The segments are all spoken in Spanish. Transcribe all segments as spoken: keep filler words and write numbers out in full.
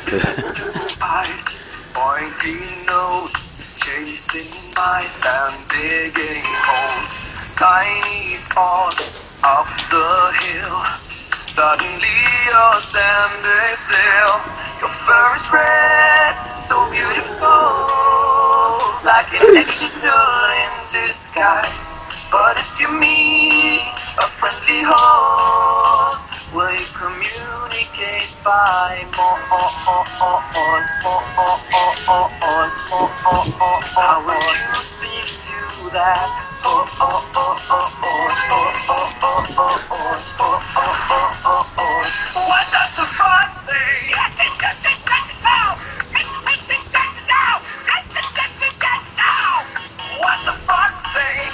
Your fur is red, so beautiful, like an angel in disguise. But if you meet a friendly host, will you communicate by more? How will you speak to that? What does the fox think? What the fox think?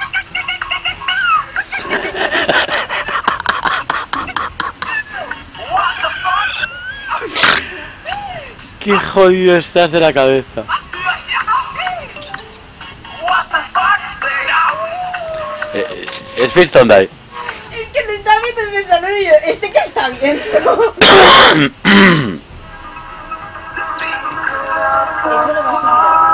What the fuck? Qué jodido estás de la cabeza. Eh, es Fiston Die. Es que se está viendo en el salón y yo, ¿este qué está viendo? Eso lo va a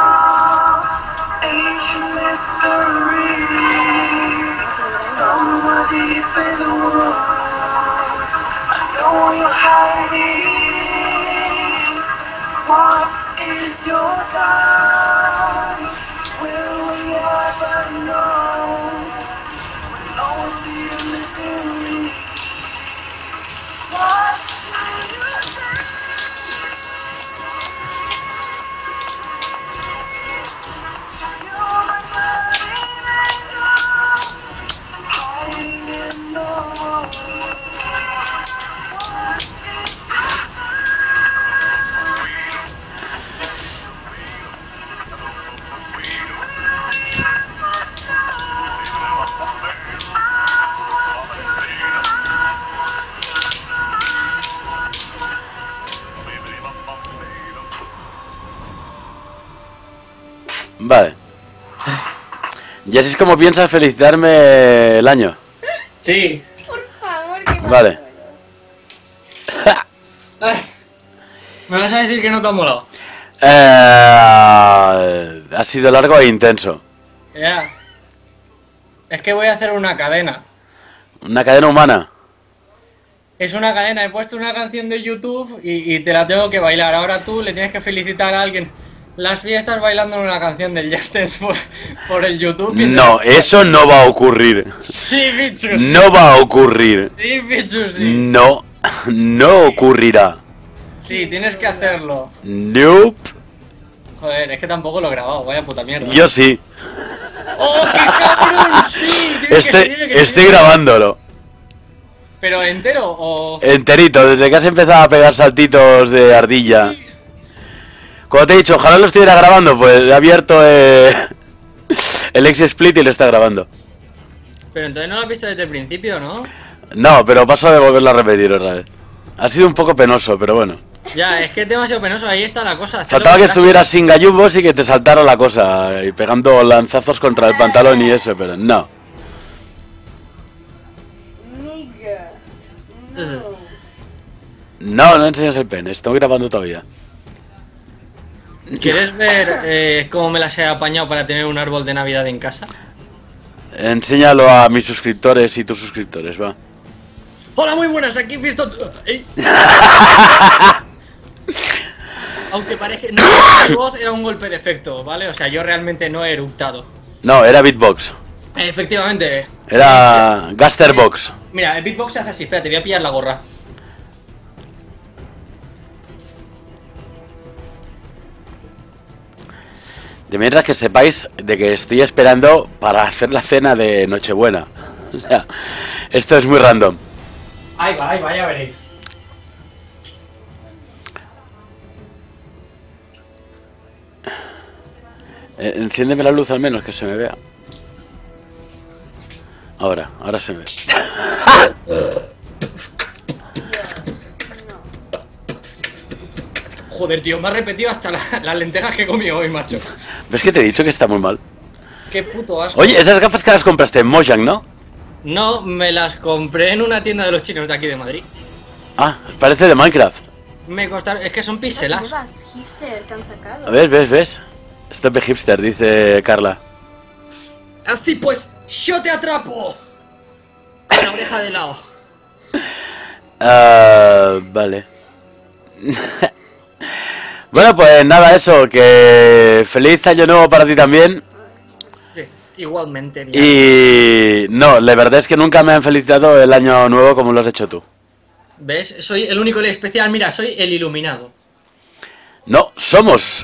Vale. ¿Y así es como piensas felicitarme el año? Sí. Por favor, que vale. Ay, ¿me vas a decir que no te ha molado? Eh, ha sido largo e intenso. Ya. Yeah. Es que voy a hacer una cadena. ¿Una cadena humana? Es una cadena, he puesto una canción de YouTube y, y te la tengo que bailar. Ahora tú le tienes que felicitar a alguien. Las fiestas bailando una canción del Just Dance por, por el YouTube. No, eso no va a ocurrir. Sí, bicho. Sí. No va a ocurrir. Sí, bicho, sí. No, no ocurrirá. Sí, tienes que hacerlo. Nope. Joder, es que tampoco lo he grabado, vaya puta mierda. Yo sí. ¡Oh, qué cabrón! Sí, dime Este, que sí, dime que estoy sí. grabándolo. ¿Pero entero o...? Enterito, desde que has empezado a pegar saltitos de ardilla. Sí. Como te he dicho, ojalá lo estuviera grabando, pues he abierto eh, el X-Split y lo está grabando. Pero entonces no lo has visto desde el principio, ¿no? No, pero paso de volverlo a repetir otra vez. Ha sido un poco penoso, pero bueno. Ya, es que es demasiado penoso, ahí está la cosa. Faltaba que estuvieras sin gallumbos y que te saltara la cosa, y pegando lanzazos contra el pantalón y eso, pero no. No, no enseñas el pene, estoy grabando todavía. ¿Quieres ver eh, cómo me las he apañado para tener un árbol de Navidad en casa? Enséñalo a mis suscriptores y tus suscriptores, va. Hola, muy buenas, aquí Fiston. Aunque parezca... No, mi voz era un golpe de efecto, ¿vale? O sea, yo realmente no he eructado. No, era beatbox. Efectivamente. Era Gasterbox. Mira, el beatbox se hace así, espérate, voy a pillar la gorra. De mientras que sepáis de que estoy esperando para hacer la cena de Nochebuena. O sea, esto es muy random. Ahí va, ahí va, ya veréis. Eh, enciéndeme la luz al menos, que se me vea. Ahora, ahora se me ve. Joder, tío, me ha repetido hasta la, las lentejas que he comido hoy, macho. ¿Ves que te he dicho que está muy mal? Qué puto asco. Oye, esas gafas que las compraste en Mojang, ¿no? No, me las compré en una tienda de los chinos de aquí de Madrid. Ah, parece de Minecraft. Me costaron... Es que son píxelas. Nuevas hipster que han sacado. ¿Ves, ves, ves? Esto es de hipster, dice Carla. Así pues, yo te atrapo. Con la oreja de lado. Ah, vale. Bueno, pues nada, eso, que feliz año nuevo para ti también. Sí, igualmente bien. Y no, la verdad es que nunca me han felicitado el año nuevo como lo has hecho tú. ¿Ves? Soy el único y especial. Mira, soy el iluminado. No, somos.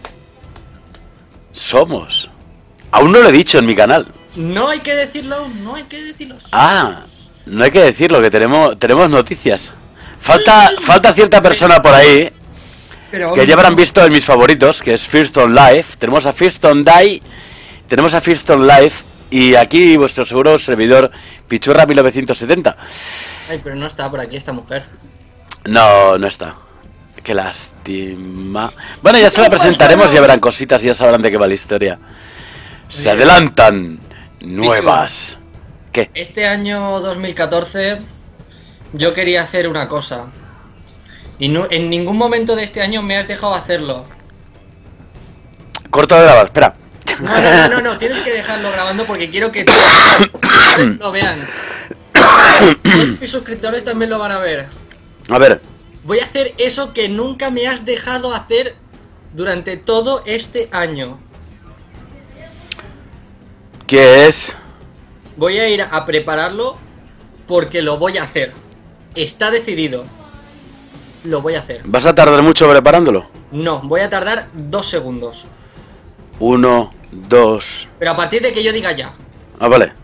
Somos. Aún no lo he dicho en mi canal. No hay que decirlo, no hay que decirlo. Ah, no hay que decirlo, que tenemos tenemos noticias. Falta falta cierta persona por ahí Pero que ya habrán visto en mis favoritos, que es Firstone Life. Tenemos a Firstone Die, tenemos a Firstone Life y aquí vuestro seguro servidor Pichurra mil novecientos setenta. Ay, pero no está por aquí esta mujer. No, no está. Qué lástima. Bueno, ya se la presentaremos y ya verán cositas y ya sabrán de qué va la historia. Se adelantan nuevas. ¿Qué? Este año dos mil catorce yo quería hacer una cosa. Y no, en ningún momento de este año me has dejado hacerlo. Corto de grabar, espera. No, no, no, no, no, tienes que dejarlo grabando porque quiero que todos lo vean. Todos mis suscriptores también lo van a ver. A ver, Voy a hacer eso que nunca me has dejado hacer durante todo este año. ¿qué es? Voy a ir a prepararlo porque lo voy a hacer. Está decidido. Lo voy a hacer. ¿Vas a tardar mucho preparándolo? No, voy a tardar dos segundos. Uno, dos. Pero a partir de que yo diga ya. Ah, vale.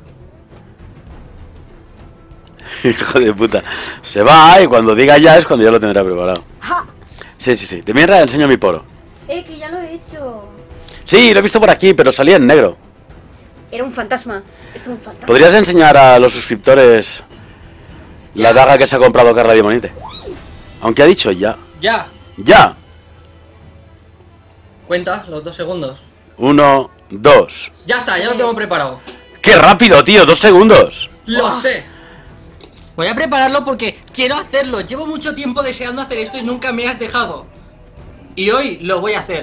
Hijo de puta. Se va y cuando diga ya es cuando ya lo tendrá preparado. ¡Ja! Sí, sí, sí. Te mierda, enseño mi poro. Eh, que ya lo he hecho. Sí, lo he visto por aquí, pero salía en negro. Era un fantasma. Es un fantasma. ¿Podrías enseñar a los suscriptores la daga que se ha comprado Carla Diamonite? Aunque ha dicho ya. Ya. ¡Ya! Cuenta los dos segundos. Uno, dos. Ya está, ya lo tengo preparado. ¡Qué rápido, tío! ¡Dos segundos! Lo sé. Voy a prepararlo porque quiero hacerlo. Llevo mucho tiempo deseando hacer esto y nunca me has dejado. Y hoy lo voy a hacer.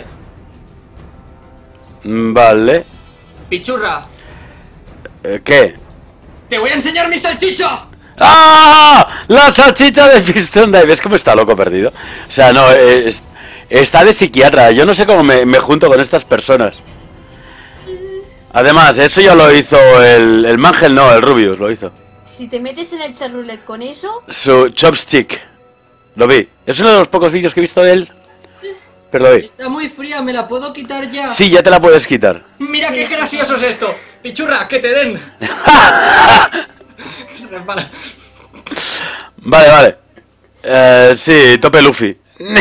Vale. Pichurra, Eh, ¿Qué? te voy a enseñar mi salchicha. ¡Ah! La salchicha de Piston Dive. ¿Ves cómo está loco perdido? O sea, no, es- está de psiquiatra. Yo no sé cómo me, me junto con estas personas. Además, eso ya lo hizo el, el Mangel, no, el Rubius lo hizo. Si te metes en el chat roulette con eso, Su chopstick. Lo vi. Es uno de los pocos vídeos que he visto de él. Pero lo vi. Está muy fría, ¿me la puedo quitar ya? Sí, ya te la puedes quitar. Mira qué gracioso es esto. Pichurra, que te den. Se resbala. Vale, vale. Eh, sí, tope Luffy.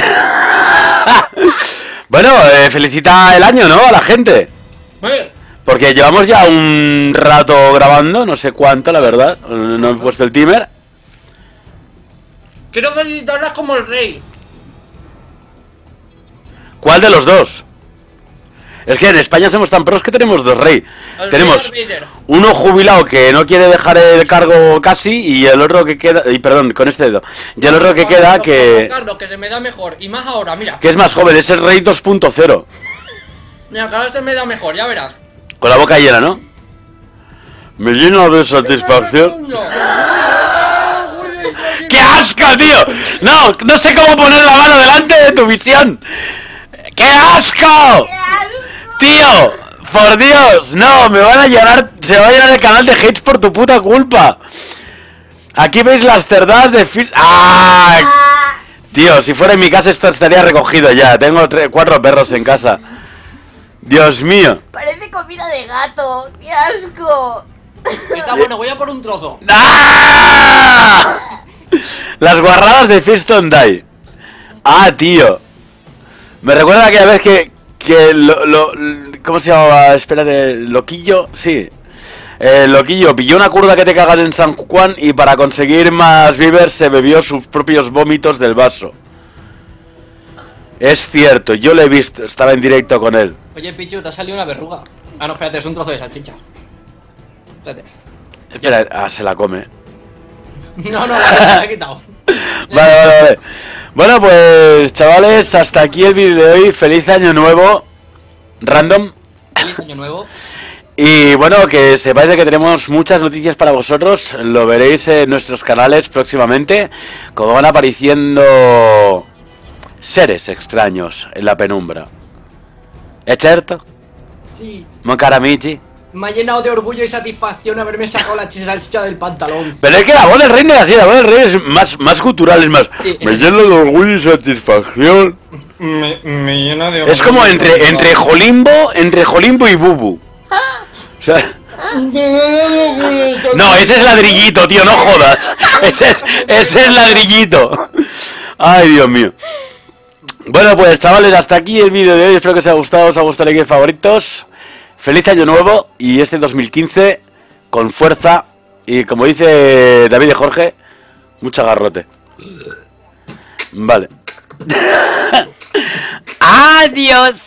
Bueno, eh, felicita el año, ¿no? A la gente. Eh, Porque llevamos ya un rato grabando, no sé cuánto, la verdad. No he puesto el timer. Quiero felicitarlas como el rey. ¿Cuál de los dos? Es que en España somos tan pros que tenemos dos rey. El Tenemos rey Darth Vader. uno jubilado que no quiere dejar el cargo casi y el otro que queda... Y perdón, con este dedo. Y el otro que queda que... Carlos, que se me da mejor. Y más ahora, mira. Que es más joven, es el rey dos punto cero. Mira, que ahora se me da mejor, ya verás. Con la boca llena, ¿no? Me llena de satisfacción. No. ¡Qué asco, tío! No, no sé cómo poner la mano delante de tu visión. ¡Qué asco! Tío, por Dios, no, me van a llenar, se va a llenar el canal de hates por tu puta culpa. Aquí veis las cerdadas de Fir... ¡Ah! Tío, si fuera en mi casa esto estaría recogido ya. Tengo tre- cuatro perros en casa. Dios mío. parece comida de gato. ¡Qué asco! Está bueno, voy a por un trozo. ¡Ah! Las guarradas de Fiston Die. Ah, tío. Me recuerda aquella vez que... que lo, lo, ¿cómo se llamaba? Espérate, Loquillo, sí. El Loquillo pilló una curda que te cagas en San Juan y para conseguir más vivers se bebió sus propios vómitos del vaso. Es cierto, yo lo he visto, estaba en directo con él. Oye, Pichu, te ha salido una verruga. Ah, no, espérate, es un trozo de salchicha. Espérate. Espera, ah, se la come. No, no, la, la he quitado. Vale, vale, vale. Bueno, pues chavales, hasta aquí el vídeo de hoy. Feliz año nuevo. Random. Feliz año nuevo. Y bueno, que sepáis de que tenemos muchas noticias para vosotros. Lo veréis en nuestros canales próximamente. Como van apareciendo seres extraños en la penumbra. ¿Es cierto? Sí. Mon cara amici. Me ha llenado de orgullo y satisfacción haberme sacado la salchicha del pantalón. Pero es que la voz del rey no es así, la voz del rey es más, más cultural, es más. Sí. Me lleno de orgullo y satisfacción. Me, me llena de orgullo. Es como entre, entre Jolimbo, entre Jolimbo y Bubu. O sea, no, ese es ladrillito, tío, no jodas. Ese es, ese es ladrillito. Ay, Dios mío. Bueno, pues chavales, hasta aquí el vídeo de hoy. Espero que os haya gustado, os ha gustado like y favoritos. Feliz año nuevo y este dos mil quince con fuerza y, como dice David y Jorge, mucho garrote. Vale. Adiós.